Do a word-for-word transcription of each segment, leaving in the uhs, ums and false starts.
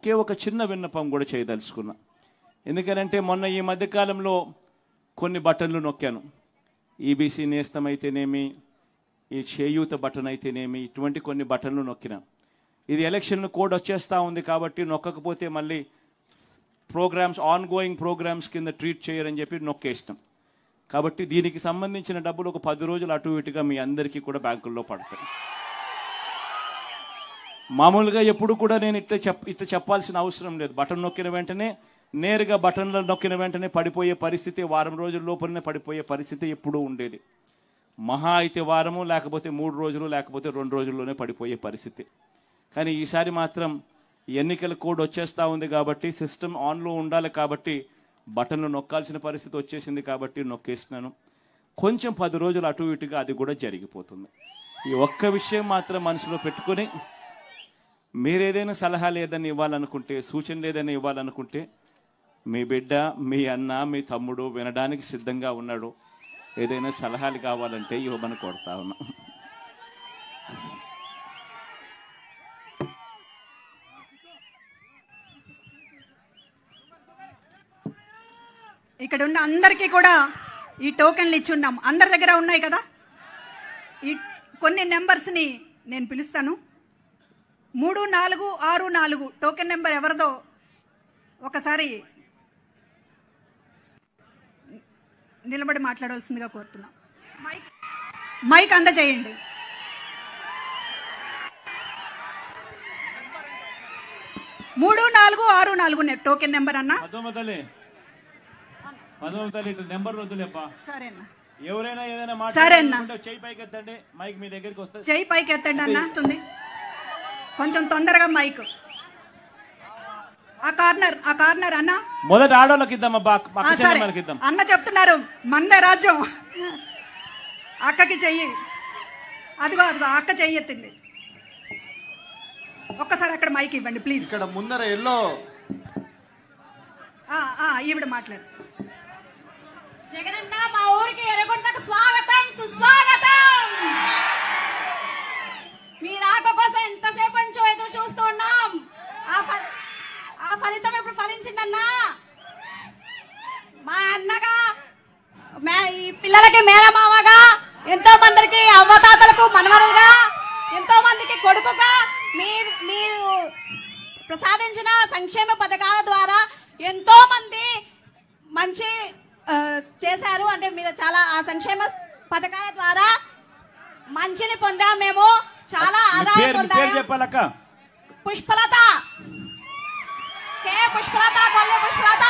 ఒకే ఒక చిన్న విన్నపం కూడా చేయదలుచుకున్నా. ఎందుకనంటే మొన్న ఈ మధ్యకాలంలో కొన్ని బటన్లు నొక్కాను. ఈబీసీ నేస్తం అయితేనేమి, ఈ చేయూత బటన్ అయితేనేమి, ఇటువంటి కొన్ని బటన్లు నొక్కిన. ఇది ఎలక్షన్ కోడ్ వచ్చేస్తూ ఉంది కాబట్టి నొక్కకపోతే మళ్ళీ ప్రోగ్రామ్స్ ఆన్ గోయింగ్ ప్రోగ్రామ్స్ కింద ట్రీట్ చేయరని చెప్పి నొక్కేసినాం. కాబట్టి దీనికి సంబంధించిన డబ్బులు ఒక పది రోజులు అటు ఇటుగా మీ అందరికీ కూడా బ్యాంకుల్లో పడతాయి. మామూలుగా ఎప్పుడు కూడా నేను ఇట్లా చెప్ ఇట్లా చెప్పాల్సిన అవసరం లేదు. బటన్ నొక్కిన వెంటనే నేరుగా బటన్లో నొక్కిన వెంటనే పడిపోయే పరిస్థితి, వారం రోజుల లోపలనే పడిపోయే పరిస్థితి ఎప్పుడూ ఉండేది. మహా అయితే వారము, లేకపోతే మూడు రోజులు, లేకపోతే రెండు రోజుల్లోనే పడిపోయే పరిస్థితి. కానీ ఈసారి మాత్రం ఎన్నికల కోడ్ వచ్చేస్తూ ఉంది కాబట్టి, సిస్టమ్ ఆన్లో ఉండాలి కాబట్టి బటన్లు నొక్కాల్సిన పరిస్థితి వచ్చేసింది కాబట్టి నొక్కేస్తున్నాను. కొంచెం పది రోజులు అటు ఇటుగా అది కూడా జరిగిపోతుంది. ఈ ఒక్క విషయం మాత్రం మనసులో పెట్టుకొని మీరేదైనా సలహాలు ఏదైనా ఇవ్వాలనుకుంటే, సూచనలు ఏదైనా ఇవ్వాలనుకుంటే మీ బిడ్డ, మీ అన్న, మీ తమ్ముడు వినడానికి సిద్ధంగా ఉన్నాడు. ఏదైనా సలహాలు కావాలంటే ఇవ్వమని కోరుతా ఉన్నా. ఇక్కడ ఉన్న అందరికీ కూడా ఈ టోకెన్లు ఇచ్చున్నాం. అందరి దగ్గర ఉన్నాయి కదా. ఈ కొన్ని నెంబర్స్ని నేను పిలుస్తాను. మూడు నాలుగు ఆరు నాలుగు టోకెన్ నెంబర్ ఎవరిదో ఒకసారి నిలబడి మాట్లాడవలసిందిగా కోరుతున్నాం. మైక్ మైక్ అందజేయండి. మూడు నాలుగు ఆరు నాలుగు టోకెన్ నెంబర్ అన్న. నెంబర్ వద్దులేపా. సరేనా, ఎవరైనా ఏదైనా మాట్లాడాలంటే చెయ్యి పైకి ఎత్తండి, మైక్ మీ దగ్గరికి వస్తుంది. చెయ్యి పైకి ఎత్తండి అన్న. కొంచెం తొందరగా మైక్. ఆ కార్నర్ ఆ కార్నర్ అన్న. మొదట ఆడోళ్ళకి ఇద్దాం అబ్బా, అన్న చెప్తున్నారు మందే రాజ్యం. అక్కకి చెయ్యి. అదిగో అదిగో అక్క చెయ్యి ఎత్తింది. ఒక్కసారి అక్కడ మైక్ ఇవ్వండి ప్లీజ్. ఇక్కడ ముందర ఎల్లో ఈవిడ మాట్లాడు. జగనన్న మా ఊరికి ఎర్రగొండకు స్వాగతం సుస్వాగతం. మీ రాక కోసం ఎంతసేపు నుంచో ఎదురు చూస్తూ ఉన్నాం. ఆ ఫలితం ఇప్పుడు ఫలించిందన్నా. మా అన్నగా ఈ పిల్లలకి మేనమామగా, ఎంతో మందికి అవ్వతాతలకు మనవరుగా, ఎంతో మందికి కొడుకుగా మీరు మీరు ప్రసాదించిన సంక్షేమ పథకాల ద్వారా ఎంతో మంది మంచి చేశారు. అంటే మీరు చాలా ఆ సంక్షేమ పథకాల ద్వారా మంచిని పొందాం. మేము చాలా ఆదాయం పొందాము. పుష్పలత కే పుష్పలత కొల్లి పుష్పలత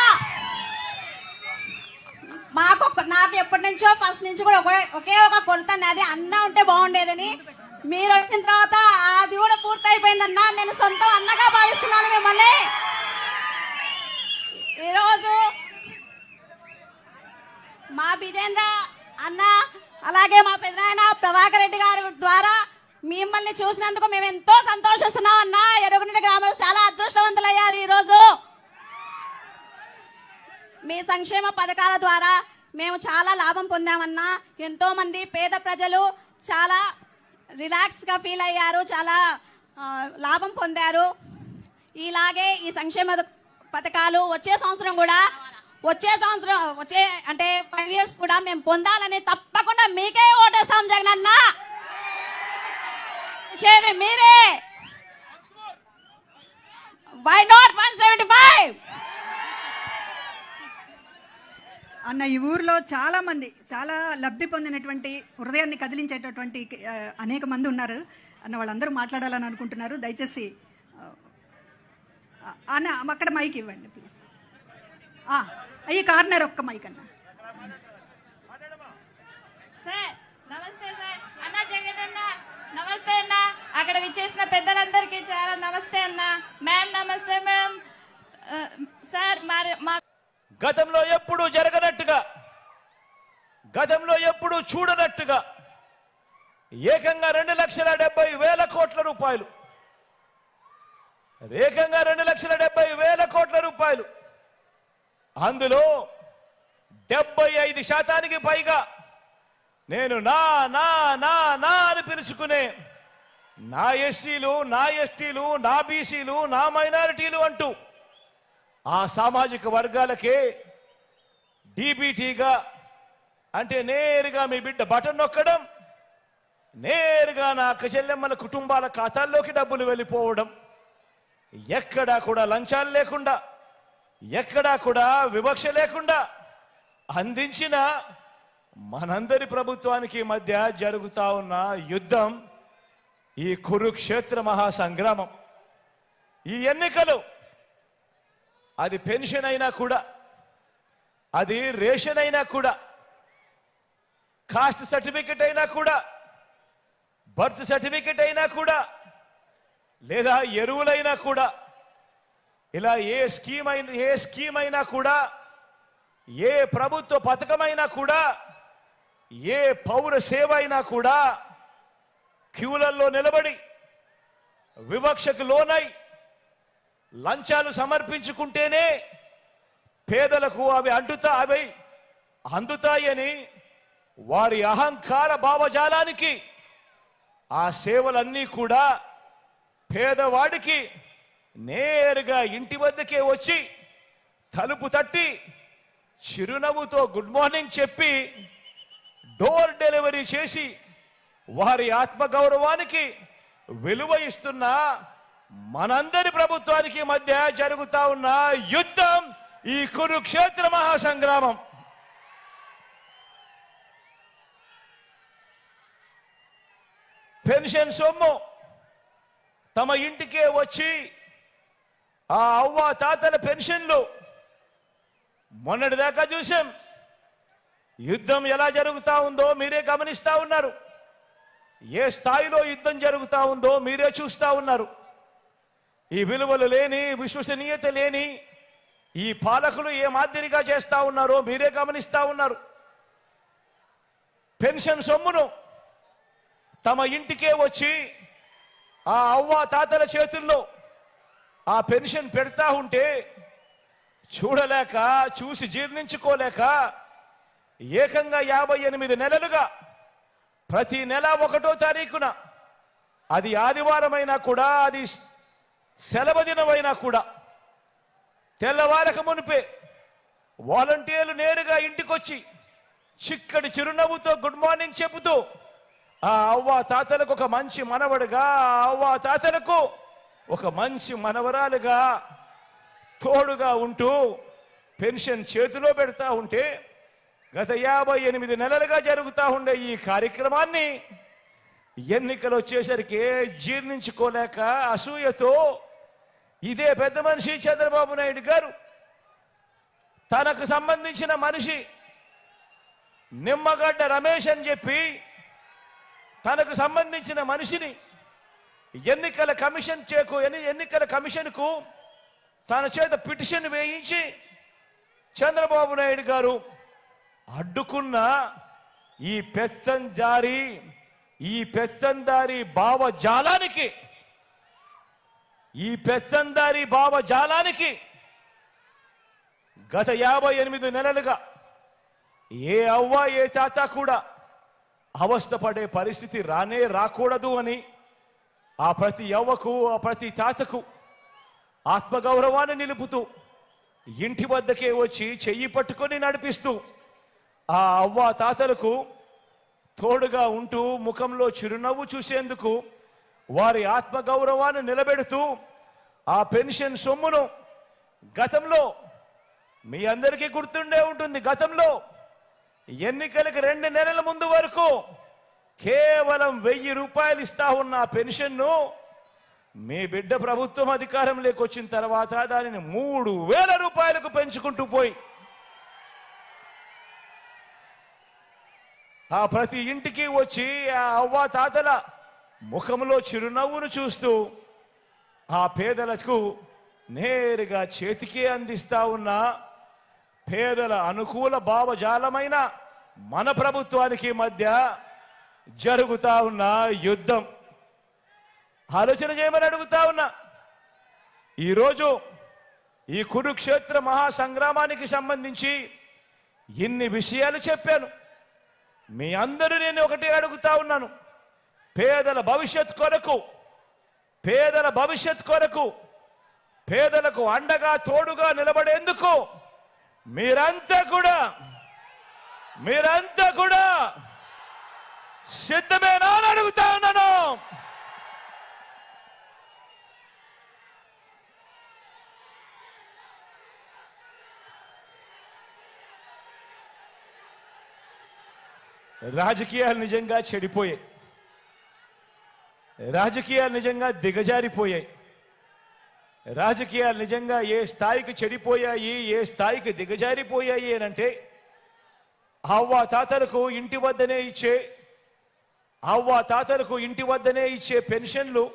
మాకు నాకు ఎప్పటి నుంచో ఫస్ట్ నుంచి కూడా ఒకే ఒక కొడుతుంది, అది అన్న ఉంటే బాగుండేదని. మీరు వచ్చిన తర్వాత అది కూడా పూర్తయిపోయిందన్నా. నేను సొంతం అన్నగా భావిస్తున్నాను మిమ్మల్ని. ఈరోజు మా విజేంద్ర అన్న, అలాగే మా పెదనాయన ప్రభాకర్ రెడ్డి గారి ద్వారా మిమ్మల్ని చూసినందుకు మేము ఎంతో సంతోషిస్తున్నాం అన్న. ఎర్రగొండ గ్రామంలో చాలా అదృష్టవంతులయ్యారు ఈరోజు. మీ సంక్షేమ పథకాల ద్వారా మేము చాలా లాభం పొందామన్నా. ఎంతో మంది పేద ప్రజలు చాలా రిలాక్స్గా ఫీల్ అయ్యారు, చాలా లాభం పొందారు. ఇలాగే ఈ సంక్షేమ పథకాలు వచ్చే సంవత్సరం కూడా వచ్చే సంవత్సరం వచ్చే అంటే ఫైవ్ ఇయర్స్ కూడా మేము పొందాలని తప్పకుండా మీకే ఓటేస్తాం జగనన్న. మీరే why not one seventy five అన్న. ఈ ఊర్లో చాలా మంది చాలా లబ్ధి పొందినటువంటి, హృదయాన్ని కదిలించేటటువంటి అనేక మంది ఉన్నారు అన్న. వాళ్ళందరూ మాట్లాడాలని అనుకుంటున్నారు. దయచేసి అన్న అక్కడ మైక్ ఇవ్వండి ప్లీజ్. ఈ కార్నర్ ఒక్క మైక్ అన్న. సార్ నమస్తే సార్. అన్న జగనన్న నమస్తే అన్న. అక్కడ విచ్చేసిన పెద్దలందరికీ చాలా నమస్తే అన్న. మ్యామ్ నమస్తే మ్యామ్. సార్ మరి మా గతంలో ఎప్పుడు జరగనట్టుగా, గతంలో ఎప్పుడు చూడనట్టుగా ఏకంగా రెండు లక్షల డెబ్బై వేల కోట్ల రూపాయలు ఏకంగా రెండు లక్షల డెబ్బై వేల కోట్ల రూపాయలు అందులో డెబ్బై ఐదు శాతానికి పైగా నేను నా నా నా నా అని పిలుచుకునే నా ఎస్సీలు, నా ఎస్టీలు, నా బీసీలు, నా మైనారిటీలు అంటూ ఆ సామాజిక వర్గాలకే డీబీటీగా అంటే నేరుగా మీ బిడ్డ బటన్ నొక్కడం, నేరుగా నా అక్క చెల్లెమ్మల కుటుంబాల ఖాతాల్లోకి డబ్బులు వెళ్ళిపోవడం, ఎక్కడా కూడా లంచాలు లేకుండా, ఎక్కడా కూడా వివక్ష లేకుండా అందించిన మనందరి ప్రభుత్వానికి మధ్య జరుగుతా ఉన్న యుద్ధం ఈ కురుక్షేత్ర మహాసంగ్రామం. ఈ ఎన్నికలు అది పెన్షన్ అయినా కూడా, అది రేషన్ అయినా కూడా, కాస్ట్ సర్టిఫికెట్ అయినా కూడా, బర్త్ సర్టిఫికెట్ అయినా కూడా, లేదా ఎరువులైనా కూడా, ఇలా ఏ స్కీమ్ అయినా ఏ స్కీమ్ అయినా కూడా, ఏ ప్రభుత్వ పథకమైనా కూడా, ఏ పౌర సేవ అయినా కూడా క్యూలల్లో నిలబడి వివక్షకు లోనై లంచాలు సమర్పించుకుంటేనే పేదలకు అవి అంటుతా అవి అందుతాయని వారి అహంకార భావజాలానికి ఆ సేవలన్నీ కూడా పేదవాడికి నేరుగా ఇంటి వద్దకే వచ్చి తలుపు తట్టి చిరునవ్వుతో గుడ్ మార్నింగ్ చెప్పి డోర్ డెలివరీ చేసి వారి ఆత్మగౌరవానికి విలువ ఇస్తున్న మనందరి ప్రభుత్వానికి మధ్య జరుగుతా ఉన్న యుద్ధం ఈ కురుక్షేత్ర మహాసంగ్రామం. పెన్షన్ సొమ్ము తమ ఇంటికే వచ్చి ఆ అవ్వ తాతల పెన్షన్లు మొన్నటిదాకా చూసాం. యుద్ధం ఎలా జరుగుతా ఉందో మీరే గమనిస్తా ఉన్నారు. ఏ స్థాయిలో యుద్ధం జరుగుతా ఉందో మీరే చూస్తా ఉన్నారు. ఈ విలువలు లేని, విశ్వసనీయత లేని ఈ పాలకులు ఏ మాదిరిగా చేస్తా ఉన్నారో మీరే గమనిస్తా ఉన్నారు. పెన్షన్ సొమ్మును తమ ఇంటికే వచ్చి ఆ అవ్వ తాతల చేతుల్లో ఆ పెన్షన్ పెడతా ఉంటే చూడలేక, చూసి జీర్ణించుకోలేక ఏకంగా యాభై ఎనిమిది నెలలుగా ప్రతి నెల ఒకటో తారీఖున, అది ఆదివారమైనా కూడా, అది సెలవు దినమైనా కూడా, తెల్లవారక మునిపే వాలంటీర్లు నేరుగా ఇంటికొచ్చి చిక్కటి చిరునవ్వుతో గుడ్ మార్నింగ్ చెబుతూ ఆ అవ్వ తాతలకు ఒక మంచి మనవడుగా, ఆ అవ్వ తాతలకు ఒక మంచి మనవరాలుగా తోడుగా ఉంటూ పెన్షన్ చేతిలో పెడతా ఉంటే గత యాభై ఎనిమిది నెలలుగా జరుగుతూ ఉండే ఈ కార్యక్రమాన్ని ఎన్నికలు వచ్చేసరికి జీర్ణించుకోలేక అసూయతో ఇదే పెద్ద మనిషి చంద్రబాబు నాయుడు గారు తనకు సంబంధించిన మనిషి నిమ్మగడ్డ రమేష్ అని చెప్పి తనకు సంబంధించిన మనిషిని ఎన్నికల కమిషన్ చేకు ఎన్నికల కమిషన్కు తన చేత పిటిషన్ వేయించి చంద్రబాబు నాయుడు గారు అడ్డుకున్న ఈ పెత్తందారి ఈ పెత్తందారి భావజాలానికి ఈ పెత్తందారి భావజాలానికి గత యాభై ఎనిమిది నెలలుగా ఏ అవ్వ ఏ తాత కూడా అవస్థపడే పరిస్థితి రానే రాకూడదు అని ఆ ప్రతి అవ్వకు, ఆ ప్రతి తాతకు ఆత్మగౌరవాన్ని నిలుపుతూ ఇంటి వద్దకే వచ్చి చెయ్యి పట్టుకొని నడిపిస్తూ ఆ అవ్వ తాతలకు తోడుగా ఉంటూ ముఖంలో చిరునవ్వు చూసేందుకు వారి ఆత్మగౌరవాన్ని నిలబెడుతూ ఆ పెన్షన్ సొమ్మును గతంలో మీ అందరికీ గుర్తుండే ఉంటుంది. గతంలో ఎన్నికలకు రెండు నెలల ముందు వరకు కేవలం వెయ్యి రూపాయలు ఇస్తా ఉన్న పెన్షన్ను మీ బిడ్డ ప్రభుత్వం అధికారంలోకి వచ్చిన తర్వాత దానిని మూడు వేల రూపాయలకు పెంచుకుంటూ పోయి ఆ ప్రతి ఇంటికి వచ్చి ఆ అవ్వ తాతల ముఖంలో చిరునవ్వును చూస్తూ ఆ పేదలకు నేరుగా చేతికే అందిస్తా ఉన్న పేదల అనుకూల భావజాలమైన మన ప్రభుత్వానికి మధ్య జరుగుతా ఉన్న యుద్ధం ఆలోచన చేయమని అడుగుతా ఉన్నా. ఈరోజు ఈ కురుక్షేత్ర మహాసంగ్రామానికి సంబంధించి ఇన్ని విషయాలు చెప్పాను. మీ అందరూ నేను ఒకటే అడుగుతా ఉన్నాను, పేదల భవిష్యత్ కొరకు పేదల భవిష్యత్ కొరకు పేదలకు అండగా తోడుగా నిలబడేందుకు మీరంతా కూడా మీరంతా కూడా సిద్ధమేనా అని అడుగుతా ఉన్నాను. రాజకీయాలు నిజంగా చెడిపోయాయి, రాజకీయాలు నిజంగా దిగజారిపోయాయి, రాజకీయాలు నిజంగా ఏ స్థాయికి చెడిపోయాయి, ఏ స్థాయికి దిగజారిపోయాయి అని అంటే అవ్వ తాతలకు ఇంటి వద్దనే ఇచ్చే అవ్వ తాతలకు ఇంటి వద్దనే ఇచ్చే పెన్షన్లు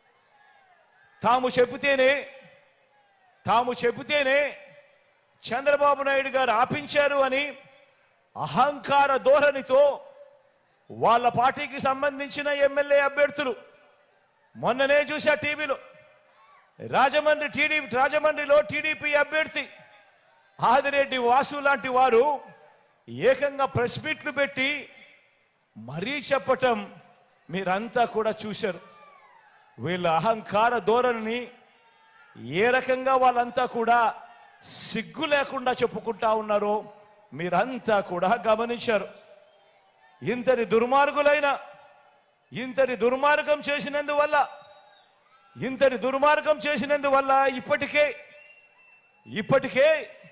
తాము చెబితేనే తాము చెబితేనే చంద్రబాబు నాయుడు గారు ఆపించారు అని అహంకార ధోరణితో వాళ్ళ పార్టీకి సంబంధించిన ఎమ్మెల్యే అభ్యర్థులు మొన్ననే చూసా టీవీలో రాజమండ్రి టీడీపీ రాజమండ్రిలో టీడీపీ అభ్యర్థి ఆదిరెడ్డి వాసు లాంటి వారు ఏకంగా ప్రెస్ మీట్లు పెట్టి మరీ చెప్పటం మీరంతా కూడా చూశారు. వీళ్ళ అహంకార ధోరణిని ఏ రకంగా వాళ్ళంతా కూడా సిగ్గు లేకుండా చెప్పుకుంటా ఉన్నారో మీరంతా కూడా గమనించారు. ఇంతటి దుర్మార్గులైన ఇంతటి దుర్మార్గం చేసినందువల్ల ఇంతటి దుర్మార్గం చేసినందువల్ల ఇప్పటికే ఇప్పటికే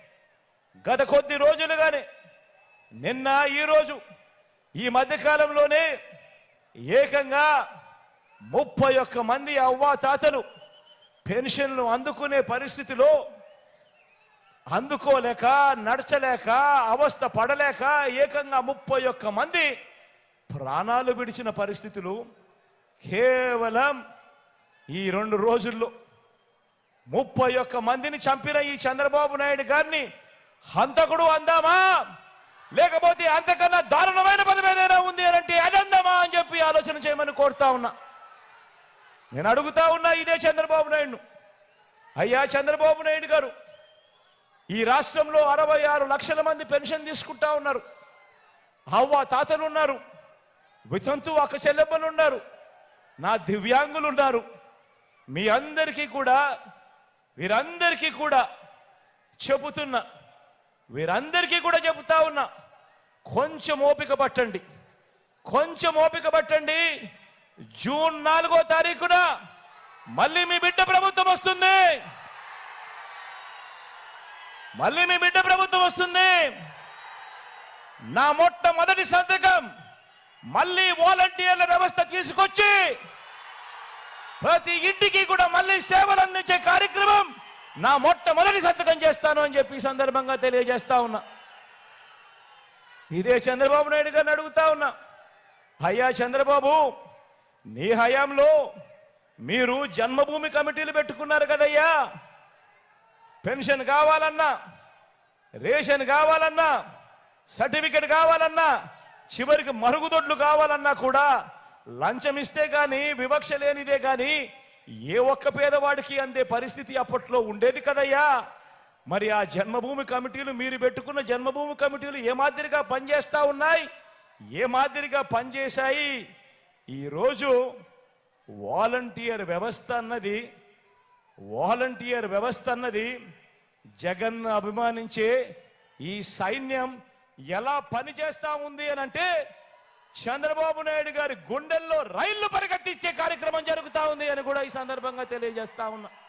గత కొద్ది రోజులుగానే నిన్న ఈరోజు ఈ మధ్యకాలంలోనే ఏకంగా ముప్పై ఒక్క మంది అవ్వా తాతలు పెన్షన్లు అందుకునే పరిస్థితిలో అందుకోలేక నడచలేక అవస్థ పడలేక ఏకంగా ముప్పై ఒక్క మంది ప్రాణాలు విడిచిన పరిస్థితులు కేవలం ఈ రెండు రోజుల్లో ముప్పై ఒక్క మందిని చంపిన ఈ చంద్రబాబు నాయుడు గారిని హంతకుడు అందామా, లేకపోతే అంతకన్నా దారుణమైన పదం ఏదైనా ఉంది అంటే అదందామా అని చెప్పి ఆలోచన చేయమని కోరుతా ఉన్నా. నేను అడుగుతా ఉన్నా ఇదే చంద్రబాబు నాయుడును, అయ్యా చంద్రబాబు నాయుడు గారు, ఈ రాష్ట్రంలో అరవై ఆరు లక్షల మంది పెన్షన్ తీసుకుంటా ఉన్నారు. అవ్వ తాతలు ఉన్నారు, వితంతు అక్క చెల్లెమ్మలు ఉన్నారు, నా దివ్యాంగులు ఉన్నారు. మీ అందరికీ కూడా వీరందరికీ కూడా చెబుతున్నా వీరందరికీ కూడా చెబుతా ఉన్నా, కొంచెం ఓపిక పట్టండి, కొంచెం ఓపిక పట్టండి. జూన్ నాలుగో తారీఖున మళ్ళీ మీ బిడ్డ ప్రభుత్వం వస్తుంది, మళ్ళీ మీ బిడ్డ ప్రభుత్వం వస్తుంది. నా మొట్టమొదటి సంతకం మళ్ళీ వాలంటీర్ల వ్యవస్థ తీసుకొచ్చి ప్రతి ఇంటికి కూడా మళ్ళీ సేవలు అందించే కార్యక్రమం నా మొట్టమొదటి సంతకం చేస్తాను అని చెప్పి సందర్భంగా తెలియజేస్తా ఉన్నా. ఇదే చంద్రబాబు నాయుడు గారిని అడుగుతా ఉన్నా, అయ్యా చంద్రబాబు, నీ హయాంలో మీరు జన్మభూమి కమిటీలు పెట్టుకున్నారు కదయ్యా. పెన్షన్ కావాలన్నా, రేషన్ కావాలన్నా, సర్టిఫికెట్ కావాలన్నా, చివరికి మరుగుదొడ్లు కావాలన్నా కూడా లంచం ఇస్తే కానీ వివక్ష లేనిదే కానీ ఏ ఒక్క పేదవాడికి అందే పరిస్థితి అప్పట్లో ఉండేది కదయ్యా. మరి ఆ జన్మభూమి కమిటీలు, మీరు పెట్టుకున్న జన్మభూమి కమిటీలు ఏ మాదిరిగా పనిచేస్తా ఉన్నాయి, ఏ మాదిరిగా పనిచేశాయి? ఈరోజు వాలంటీర్ వ్యవస్థ అన్నది వాలంటీర్ వ్యవస్థ అన్నది జగన్ అభిమానించే ఈ సైన్యం ఎలా పనిచేస్తా ఉంది అని అంటే చంద్రబాబు నాయుడు గారి గుండెల్లో రైళ్లు పరిగెత్తించే కార్యక్రమం జరుగుతా ఉంది అని కూడా ఈ సందర్భంగా తెలియజేస్తా ఉన్నా.